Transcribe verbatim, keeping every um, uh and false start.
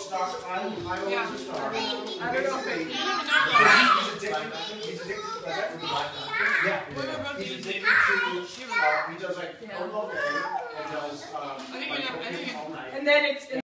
star. I, I Yeah. was a star. I don't know if it, He's addicted. He's addicted to that with the Wi-Fi. Yeah. what about He's the addicted to. Shiver? Uh, he does like Yeah. all day and does um, I think like we know- I think cocaine we- all night. And then it's